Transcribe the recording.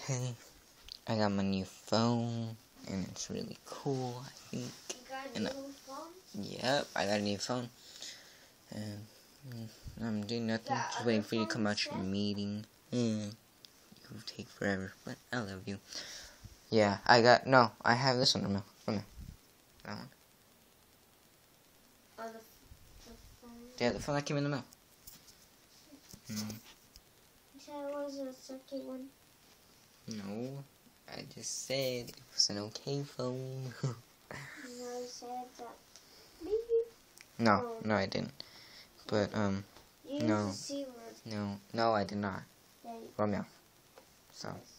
Okay, I got my new phone, and it's really cool, I think. You got a new phone? Yep, I got a new phone. And I'm doing nothing, just waiting for you to come out your meeting. You take forever, but I love you. Yeah, I have this one. No, that one. Oh, the phone? Yeah, the phone that came in the mail. You said it was a second one? No, I just said it was an okay phone. No, you said that. Maybe. No, I didn't. But, You used the C word. No, I did not. Yeah, Romeo. So.